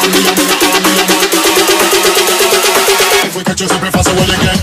If we catch you, siempre fácil, well, again.